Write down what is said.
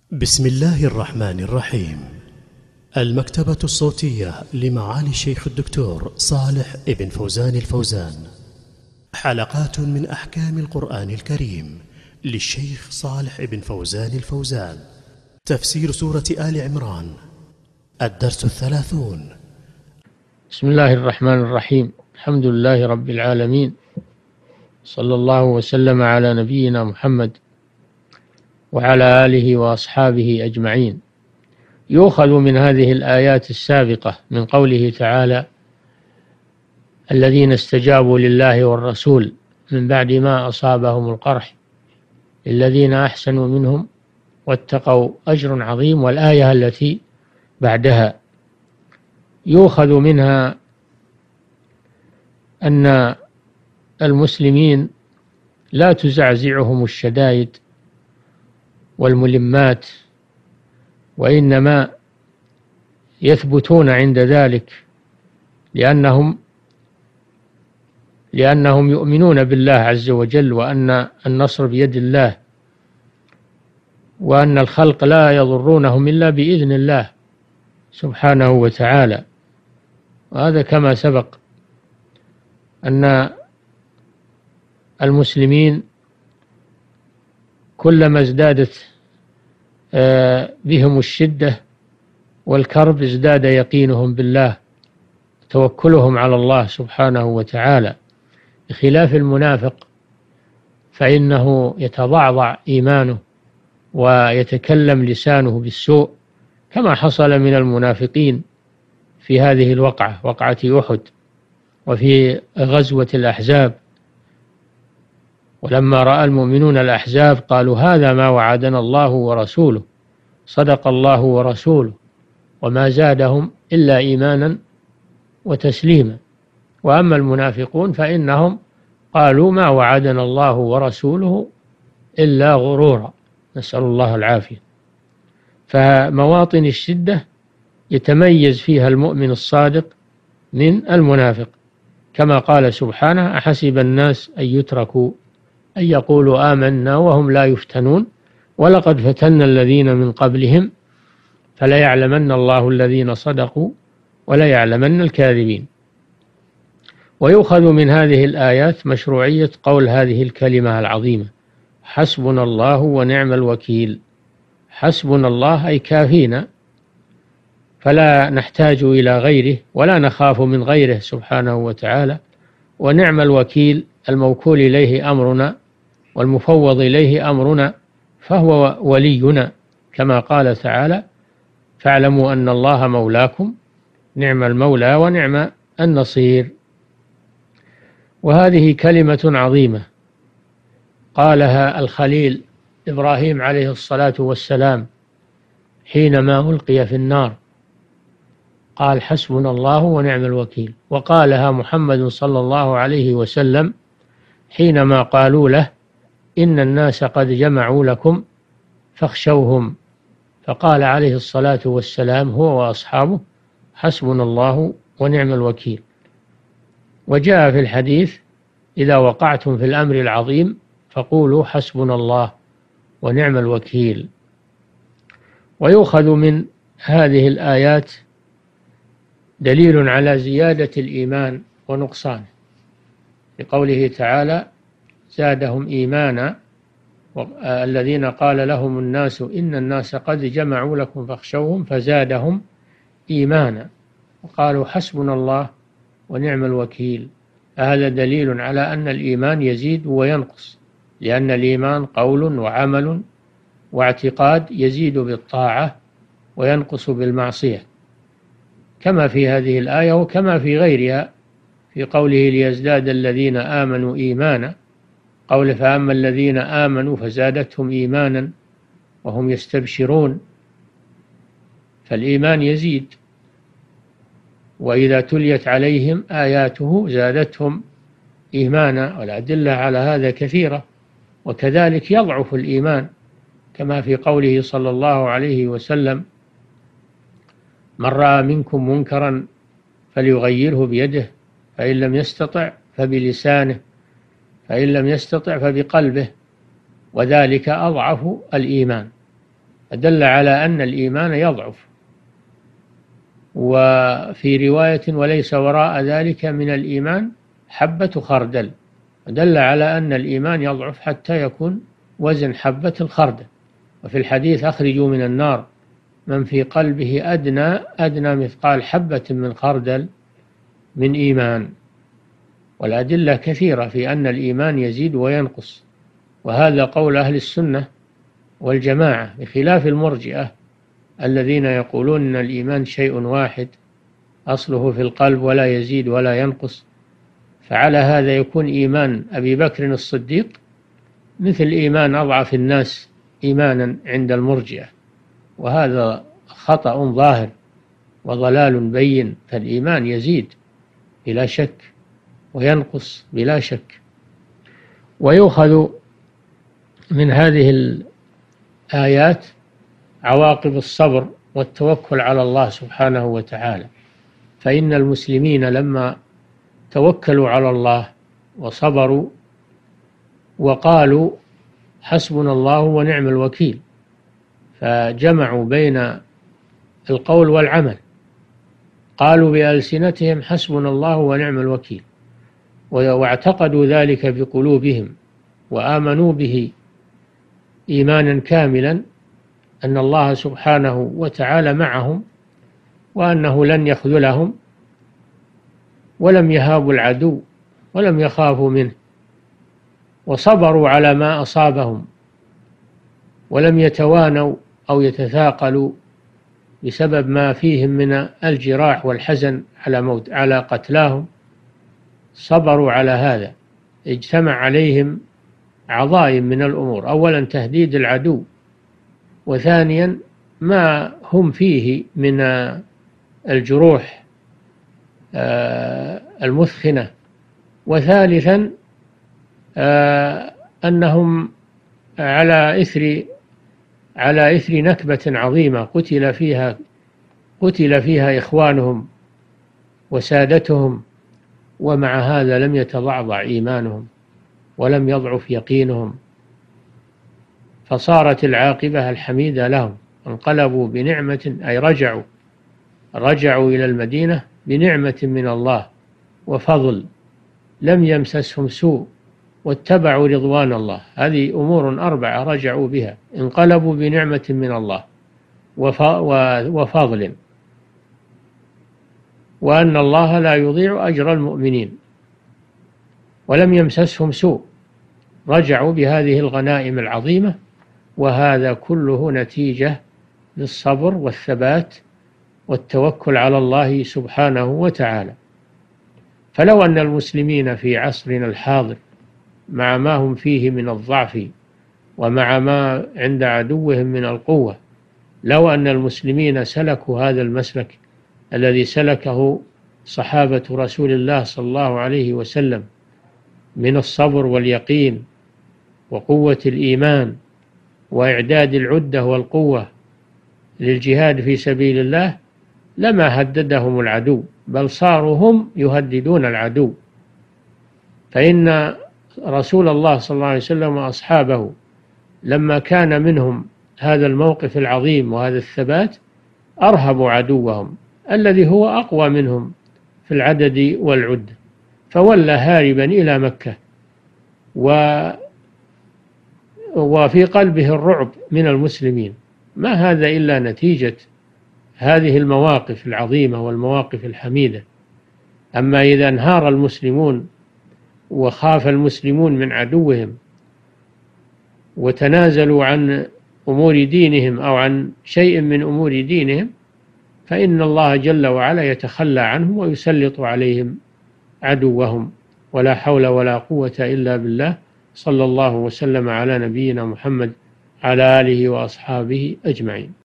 بسم الله الرحمن الرحيم. المكتبة الصوتية لمعالي الشيخ الدكتور صالح ابن فوزان الفوزان. حلقات من أحكام القرآن الكريم للشيخ صالح ابن فوزان الفوزان. تفسير سورة آل عمران. الدرس 30. بسم الله الرحمن الرحيم. الحمد لله رب العالمين، صلى الله وسلم على نبينا محمد وعلى آله وأصحابه أجمعين. يؤخذ من هذه الآيات السابقة من قوله تعالى: الذين استجابوا لله والرسول من بعد ما أصابهم القرح الذين أحسنوا منهم واتقوا أجر عظيم. والآية التي بعدها يؤخذ منها أن المسلمين لا تزعزعهم الشدائد والملمات، وإنما يثبتون عند ذلك لأنهم يؤمنون بالله عز وجل، وأن النصر بيد الله، وأن الخلق لا يضرونهم إلا بإذن الله سبحانه وتعالى. وهذا كما سبق أن المسلمين كلما ازدادت بهم الشدة والكرب ازداد يقينهم بالله، توكلهم على الله سبحانه وتعالى، بخلاف المنافق فإنه يتضعضع إيمانه ويتكلم لسانه بالسوء، كما حصل من المنافقين في هذه الوقعة، وقعة أحد، وفي غزوة الأحزاب. ولما رأى المؤمنون الأحزاب قالوا: هذا ما وعدنا الله ورسوله، صدق الله ورسوله، وما زادهم إلا إيمانا وتسليما. وأما المنافقون فإنهم قالوا: ما وعدنا الله ورسوله إلا غرورا، نسأل الله العافية. فمواطن الشدة يتميز فيها المؤمن الصادق من المنافق، كما قال سبحانه: أحسب الناس أن يتركوا أن يقولوا آمنا وهم لا يفتنون ولقد فتنا الذين من قبلهم فليعلمن الله الذين صدقوا وليعلمن الكاذبين. ويؤخذ من هذه الآيات مشروعية قول هذه الكلمة العظيمة: حسبنا الله ونعم الوكيل. حسبنا الله أي كافينا، فلا نحتاج إلى غيره ولا نخاف من غيره سبحانه وتعالى. ونعم الوكيل الموكول إليه أمرنا والمفوض إليه أمرنا، فهو ولينا، كما قال تعالى: فاعلموا أن الله مولاكم نعم المولى ونعم النصير. وهذه كلمة عظيمة قالها الخليل إبراهيم عليه الصلاة والسلام حينما ألقي في النار، قال: حسبنا الله ونعم الوكيل. وقالها محمد صلى الله عليه وسلم حينما قالوا له: إن الناس قد جمعوا لكم فاخشوهم، فقال عليه الصلاة والسلام هو وأصحابه: حسبنا الله ونعم الوكيل. وجاء في الحديث: إذا وقعتم في الأمر العظيم فقولوا حسبنا الله ونعم الوكيل. ويؤخذ من هذه الآيات دليل على زيادة الإيمان ونقصانه، لقوله تعالى: زادهم إيمانا الذين قال لهم الناس إن الناس قد جمعوا لكم فاخشوهم فزادهم إيمانا وقالوا حسبنا الله ونعم الوكيل. هذا دليل على أن الإيمان يزيد وينقص، لأن الإيمان قول وعمل واعتقاد يزيد بالطاعة وينقص بالمعصية، كما في هذه الآية وكما في غيرها في قوله: ليزداد الذين آمنوا إيمانا، قول: فأما الذين آمنوا فزادتهم إيمانا وهم يستبشرون. فالإيمان يزيد، وإذا تليت عليهم آياته زادتهم إيمانا، والأدلة على هذا كثيرة. وكذلك يضعف الإيمان، كما في قوله صلى الله عليه وسلم: من رأى منكم منكرا فليغيره بيده، فإن لم يستطع فبلسانه، فإن لم يستطع فبقلبه، وذلك أضعف الإيمان. دل على أن الإيمان يضعف. وفي رواية وليس وراء ذلك من الإيمان حبة خردل، دل على أن الإيمان يضعف حتى يكون وزن حبة الخردل. وفي الحديث أخرجوا من النار من في قلبه أدنى مثقال حبة من خردل من إيمان. والأدلة كثيرة في أن الإيمان يزيد وينقص، وهذا قول أهل السنة والجماعة، بخلاف المرجئة الذين يقولون أن الإيمان شيء واحد أصله في القلب ولا يزيد ولا ينقص. فعلى هذا يكون إيمان أبي بكر الصديق مثل إيمان أضعف الناس إيمانا عند المرجئة، وهذا خطأ ظاهر وضلال بين. فالإيمان يزيد بلا شك وينقص بلا شك. ويؤخذ من هذه الآيات عواقب الصبر والتوكل على الله سبحانه وتعالى، فإن المسلمين لما توكلوا على الله وصبروا وقالوا حسبنا الله ونعم الوكيل، فجمعوا بين القول والعمل، قالوا بألسنتهم حسبنا الله ونعم الوكيل، واعتقدوا ذلك بقلوبهم وآمنوا به إيمانا كاملا أن الله سبحانه وتعالى معهم، وأنه لن يخذلهم، ولم يهابوا العدو ولم يخافوا منه، وصبروا على ما أصابهم، ولم يتوانوا أو يتثاقلوا بسبب ما فيهم من الجراح والحزن على قتلاهم. صبروا على هذا، اجتمع عليهم عظائم من الأمور: أولا تهديد العدو، وثانيا ما هم فيه من الجروح المثخنة، وثالثا أنهم على إثر نكبة عظيمة قتل فيها إخوانهم وسادتهم، ومع هذا لم يتضعضع إيمانهم ولم يضعف يقينهم، فصارت العاقبة الحميدة لهم. انقلبوا بنعمة، أي رجعوا إلى المدينة بنعمة من الله وفضل، لم يمسسهم سوء واتبعوا رضوان الله. هذه أمور 4 رجعوا بها: انقلبوا بنعمة من الله وفضل، وأن الله لا يضيع أجر المؤمنين، ولم يمسسهم سوء. رجعوا بهذه الغنائم العظيمة، وهذا كله نتيجة للصبر والثبات والتوكل على الله سبحانه وتعالى. فلو أن المسلمين في عصرنا الحاضر مع ما هم فيه من الضعف ومع ما عند عدوهم من القوة، لو أن المسلمين سلكوا هذا المسلك الذي سلكه صحابة رسول الله صلى الله عليه وسلم من الصبر واليقين وقوة الإيمان وإعداد العدة والقوة للجهاد في سبيل الله، لما هددهم العدو، بل صاروا هم يهددون العدو. فإن رسول الله صلى الله عليه وسلم وأصحابه لما كان منهم هذا الموقف العظيم وهذا الثبات، أرهبوا عدوهم الذي هو أقوى منهم في العدد والعدة، فولى هاربا إلى مكة، وفي قلبه الرعب من المسلمين. ما هذا إلا نتيجة هذه المواقف العظيمة والمواقف الحميدة. أما إذا انهار المسلمون وخاف المسلمون من عدوهم وتنازلوا عن أمور دينهم أو عن شيء من أمور دينهم، فإن الله جل وعلا يتخلى عنهم ويسلط عليهم عدوهم. ولا حول ولا قوة إلا بالله. صلى الله وسلم على نبينا محمد على آله وأصحابه أجمعين.